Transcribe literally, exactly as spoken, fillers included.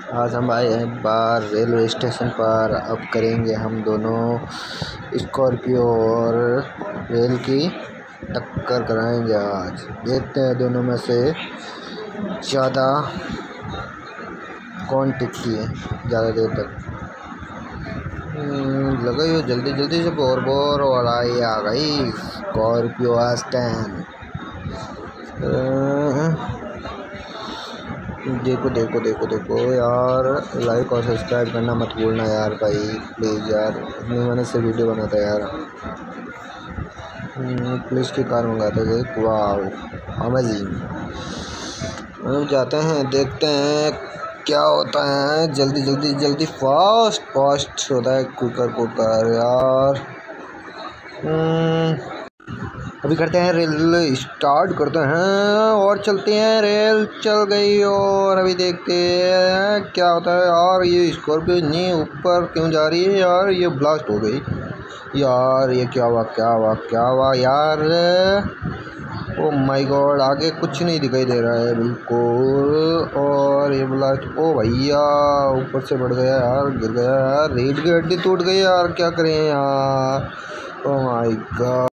आज हम आए हैं बार रेलवे स्टेशन पर। अब करेंगे हम दोनों स्कॉर्पियो और रेल की टक्कर कराएंगे। आज देखते हैं दोनों में से ज़्यादा कौन टिकती है ज़्यादा देर तक। लगाई हो जल्दी जल्दी से बोर बोर और आई आ गई स्कॉर्पियो एस टेन। देखो देखो देखो देखो यार, लाइक और सब्सक्राइब करना मत भूलना यार भाई, प्लीज़ यार। इतनी मेहनत से वीडियो बनाता यार। पुलिस की कार मंगाते थे, वाह अमेजिंग। हम जाते हैं, देखते हैं क्या होता है। जल्दी जल्दी जल्दी फास्ट फास्ट होता है, कुकर कुकर यार। अभी करते हैं रेल स्टार्ट करते हैं और चलते हैं। रेल चल गई और अभी देखते हैं क्या होता है यार। ये स्कॉर्पियो इतनी ऊपर क्यों जा रही है यार? ये ब्लास्ट हो गई यार। ये क्या हुआ क्या हुआ क्या हुआ यार? ओ माय गॉड, आगे कुछ नहीं दिखाई दे रहा है बिल्कुल। और ये ब्लास्ट, ओ भैया ऊपर से बढ़ गया यार, गिर गया यार। रेल की हड्डी टूट गई यार, क्या करें यार। Oh my God.